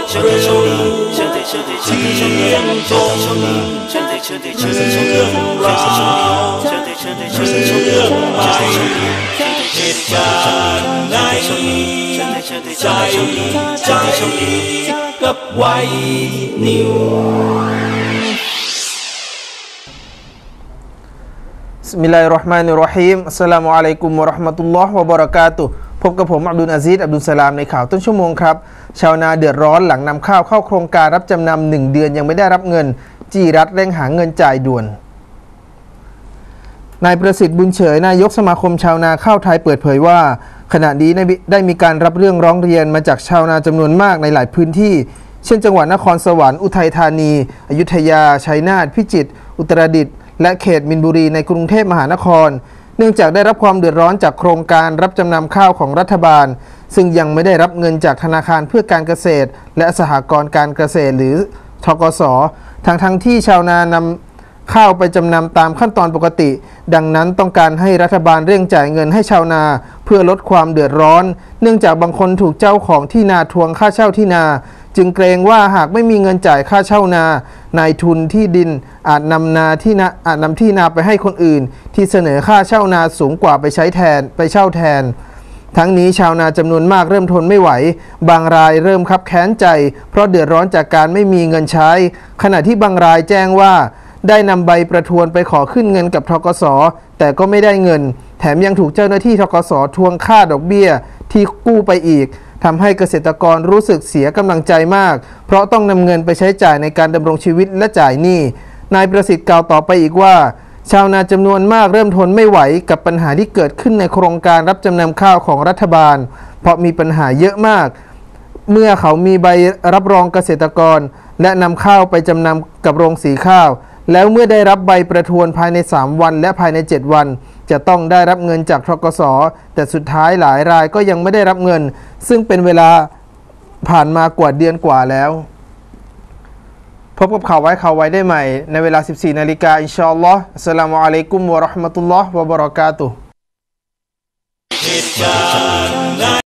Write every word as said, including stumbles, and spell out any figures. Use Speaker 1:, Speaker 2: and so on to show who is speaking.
Speaker 1: กับไว้นิว
Speaker 2: บิสมิลลาฮิรเราะห์มานิรเราะฮีมอัสสลามุอะลัยกุมวะเราะห์มะตุลลอฮ์วะบะเราะกาตุฮ์พบกับผมอับดุลอาซีซอับดุลสลามในข่าวต้นชั่วโมงครับชาวนาเดือดร้อนหลังนำข้าวเข้าโครงการรับจำนำหนึ่งเดือนยังไม่ได้รับเงินจี้รัฐเร่งหาเงินจ่ายด่วนนายประสิทธิ์บุญเฉยนายกสมาคมชาวนาข้าวไทยเปิดเผยว่าขณะนี้ได้มีการรับเรื่องร้องเรียนมาจากชาวนาจำนวนมากในหลายพื้นที่เช่นจังหวัดนครสวรรค์อุทัยธานีอยุธยาชัยนาทพิจิตรอุตรดิตถ์และเขตมินบุรีในกรุงเทพมหานครเนื่องจากได้รับความเดือดร้อนจากโครงการรับจำนำข้าวของรัฐบาลซึ่งยังไม่ได้รับเงินจากธนาคารเพื่อการเกษตรและสหกรณ์การเกษตรหรือธกส.ทั้งทั้งที่ชาวนานำข้าวไปจำนำตามขั้นตอนปกติดังนั้นต้องการให้รัฐบาลเร่งจ่ายเงินให้ชาวนาเพื่อลดความเดือดร้อนเนื่องจากบางคนถูกเจ้าของที่นาทวงค่าเช่าที่นาจึงเกรงว่าหากไม่มีเงินจ่ายค่าเช่านานายทุนที่ดินอาจนำนาที่นาอาจนำที่นาไปให้คนอื่นที่เสนอค่าเช่านาสูงกว่าไปใช้แทนไปเช่าแทนทั้งนี้ชาวนาจำนวนมากเริ่มทนไม่ไหวบางรายเริ่มคับแค้นใจเพราะเดือดร้อนจากการไม่มีเงินใช้ขณะที่บางรายแจ้งว่าได้นำใบประทวนไปขอขึ้นเงินกับธกส.แต่ก็ไม่ได้เงินแถมยังถูกเจ้าหน้าที่ธกส.ทวงค่าดอกเบี้ยที่กู้ไปอีกทำให้เกษตรกรรู้สึกเสียกำลังใจมากเพราะต้องนำเงินไปใช้จ่ายในการดำรงชีวิตและจ่ายหนี้นายประสิทธิ์กล่าวต่อไปอีกว่าชาวนาจำนวนมากเริ่มทนไม่ไหวกับปัญหาที่เกิดขึ้นในโครงการรับจำนำข้าวของรัฐบาลเพราะมีปัญหาเยอะมากเมื่อเขามีใบรับรองเกษตรกรและนำข้าวไปจำนำกับโรงสีข้าวแล้วเมื่อได้รับใบประทวนภายในสามวันและภายในเจ็ดวันจะต้องได้รับเงินจากธกส.แต่สุดท้ายหลายรายก็ยังไม่ได้รับเงินซึ่งเป็นเวลาผ่านมากว่าเดือนกว่าแล้วพบกับข่าวไว้ข่าวไว้ได้ใหม่ในเวลา สิบสี่นาฬิกาอินชาอัลลอฮ์อัสสลามุอะลัยกุมวะเราะห์มะตุลลอฮ์วะบะเราะกาตุฮ์